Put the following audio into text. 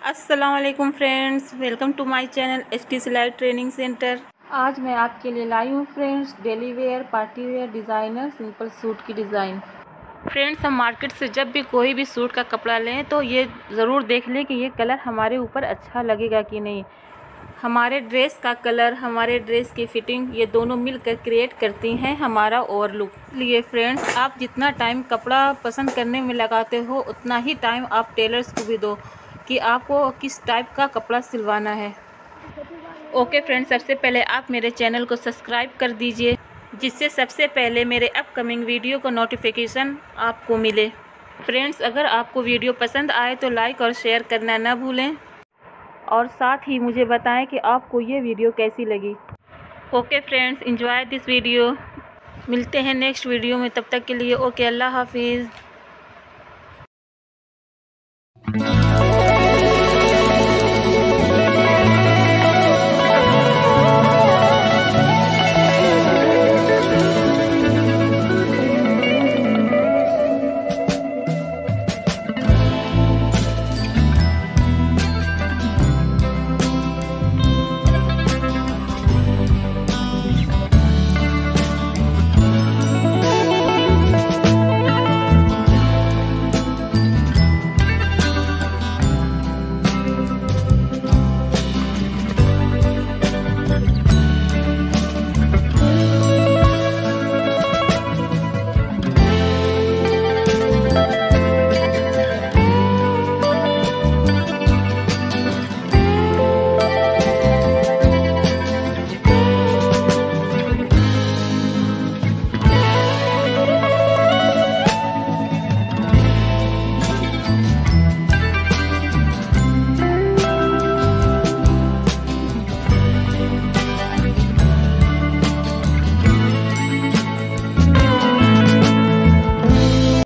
अस्सलामुअलैकुम friends, welcome to my channel ST सिलाई training center. आज मैं आपके लिए लाई हूँ friends daily wear, party wear, designer simple suit की डिज़ाइन। फ्रेंड्स, हम मार्केट से जब भी कोई भी सूट का कपड़ा लें तो ये ज़रूर देख लें कि ये कलर हमारे ऊपर अच्छा लगेगा कि नहीं। हमारे ड्रेस का कलर, हमारे ड्रेस की फिटिंग, ये दोनों मिलकर क्रिएट करती हैं हमारा ओवर लुक। इसलिए फ्रेंड्स, आप जितना टाइम कपड़ा पसंद करने में लगाते हो उतना ही टाइम आप टेलर्स को भी दो कि आपको किस टाइप का कपड़ा सिलवाना है। ओके फ्रेंड्स, सबसे पहले आप मेरे चैनल को सब्सक्राइब कर दीजिए, जिससे सबसे पहले मेरे अपकमिंग वीडियो का नोटिफिकेशन आपको मिले। फ्रेंड्स, अगर आपको वीडियो पसंद आए तो लाइक और शेयर करना न भूलें, और साथ ही मुझे बताएं कि आपको ये वीडियो कैसी लगी। Okay friends, enjoy this video. मिलते हैं नेक्स्ट वीडियो में, तब तक के लिए ओके, अल्लाह हाफिज़।